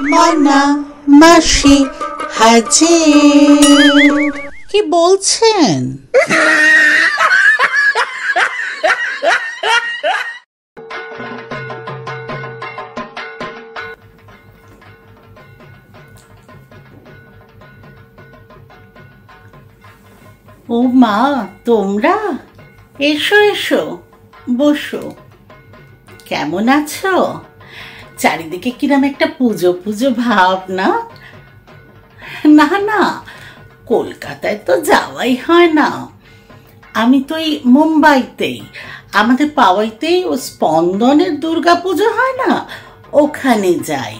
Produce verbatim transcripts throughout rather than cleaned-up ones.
মনা মাসি হাজির। কি বলছেন? ও মা, তোমরা এসো এসো, বসো। কেমন আছো? চারিদিকে কিরম একটা পুজো পুজো ভাব না? না না, কলকাতায় তো যাওয়াই হয় না। আমি তো এই মুম্বাইতেই, আমাদের পাওয়াইতেই ও স্পন্দনের দুর্গা পুজো হয় না, ওখানে যাই।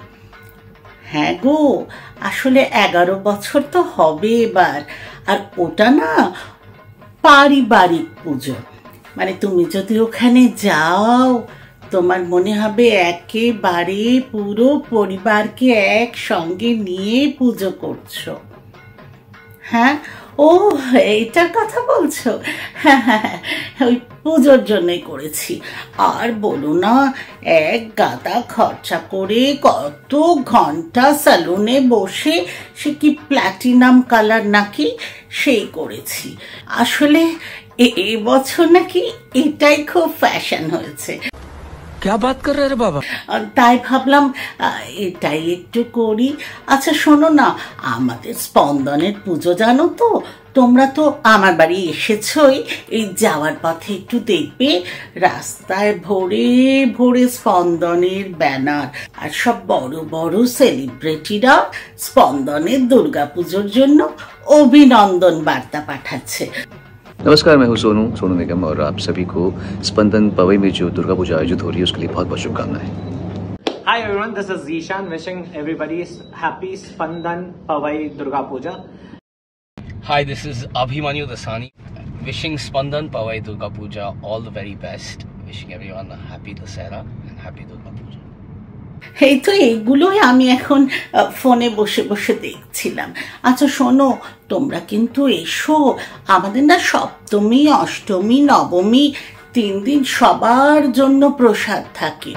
হ্যাঁ গো, আসলে এগারো বছর তো হবে এবার। আর ওটা না পারিবারিক পুজো, মানে তুমি যদি ওখানে যাও তোমার মনে হবে একেবারে পুরো পরিবারকে একসঙ্গে নিয়ে পুজো করছো। হ্যাঁ, ও এইটার কথা বলছো? হ্যাঁ হ্যাঁ, ওই পুজোর জন্যই করেছি। আর বলো না, এক গাদা খরচা করে কত ঘন্টা সালুনে বসে, সে কি প্ল্যাটিনাম কালার নাকি, সেই করেছি। আসলে এই বছর নাকি এটাই খুব ফ্যাশন হয়েছে। क्या बात कर रहे रे बाबा? তাই ভাবলাম এটাই একটু করি। আচ্ছা শোনো না, আমাদের স্পন্দনের পুজো জানো তো? তোমরা তো আমার বাড়ি এসেছই, এই যাওয়ার পথে একটু দেখবে রাস্তায় ভরে ভরে স্পন্দনের ব্যানার, আর সব বড় বড় সেলিব্রিটিরা স্পন্দনের দুর্গাপুজোর জন্য অভিনন্দন বার্তা পাঠাচ্ছে। नमस्कार, मैं हूं सोनू सोनू निगम और आप सभी को स्पंदन पवई में जो दुर्गा पूजा आयोजित हो रही है उसके लिए बहुत बहुत शुभकामनाएं। Hi everyone, this is Zishan wishing everybody happy Spandan Powai Durga Puja. Hi, this is Abhimanyu Dasani wishing Spandan Powai Durga Puja all the very best. Wishing everyone a happy Dasara and happy Durga Puja. এই তো এইগুলোই আমি এখন ফোনে বসে বসে দেখছিলাম। আচ্ছা শোনো, তোমরা কিন্তু এসো। আমাদের না সপ্তমী অষ্টমী নবমী তিন দিন সবার জন্য প্রসাদ থাকে।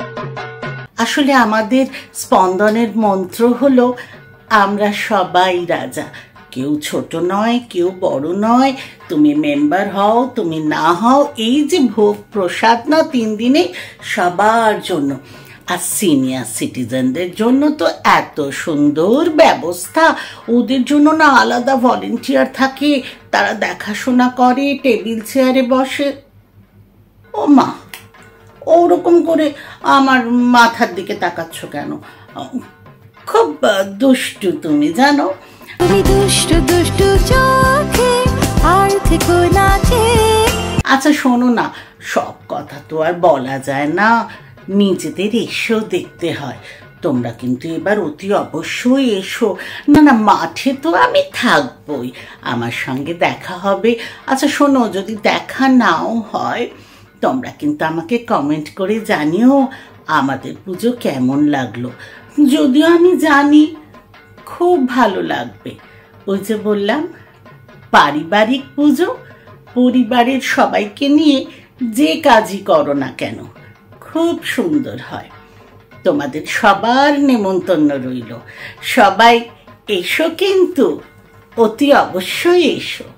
আসলে আমাদের স্পন্দনের মন্ত্র হলো আমরা সবাই রাজা, কেউ ছোট নয় কেউ বড় নয়, তুমি মেম্বার হও তুমি না হও, এই যে ভোগ প্রসাদ না তিন দিনে সবার জন্য। আর সিনিয়র সিটিজেনদের জন্য তো এত সুন্দর ব্যবস্থা, ওদের জন্য না আলাদা ভলেন্টিয়ার থাকে, তারা দেখাশোনা করে, টেবিল চেয়ারে বসে। ও মা, ওরকম করে আমার মাথার দিকে তাকাচ্ছ কেন? খুব দুষ্টু তুমি, জানো? তুমি দুষ্টু দুষ্টু চোখে আর থেকো না। আচ্ছা শোনো না, সব কথা তো আর বলা যায় না, নিজেদের এসেও দেখতে হয়। তোমরা কিন্তু এবার অতি অবশ্যই এসো। না না, মাঠে তো আমি থাকবই, আমার সঙ্গে দেখা হবে। আচ্ছা শোনো, যদি দেখা নাও হয় তোমরা কিন্তু আমাকে কমেন্ট করে জানিও আমাদের পুজো কেমন লাগলো। যদিও আমি জানি খুব ভালো লাগবে। ওই যে বললাম পারিবারিক পুজো, পরিবারের সবাইকে নিয়ে যে কাজই করো না কেন খুব সুন্দর হয়। তোমাদের সবার নেমন্তন্ন রইল, সবাই এসো কিন্তু, অতি অবশ্যই এসো।